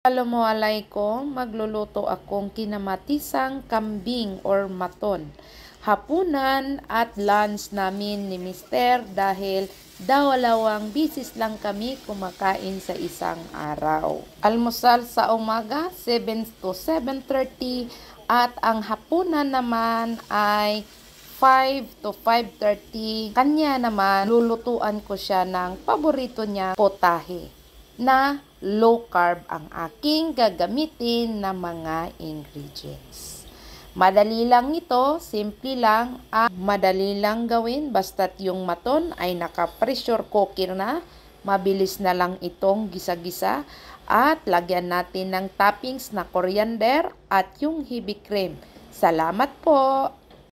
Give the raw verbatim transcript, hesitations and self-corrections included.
Assalamualaikum, magluluto akong kinamatisang kambing or maton. Hapunan at lunch namin ni Mister dahil dalawang bisis lang kami kumakain sa isang araw. Almusal sa umaga, seven to seven thirty at ang hapunan naman ay five to five thirty. Kanya naman, lulutuan ko siya ng paborito niya, potahe, na low carb ang aking gagamitin na mga ingredients. Madali lang ito, simple lang, at madali lang gawin basta't yung maton ay naka-pressure cooker na. Mabilis na lang itong gisa-gisa at lagyan natin ng toppings na coriander at yung heavy cream. Salamat po!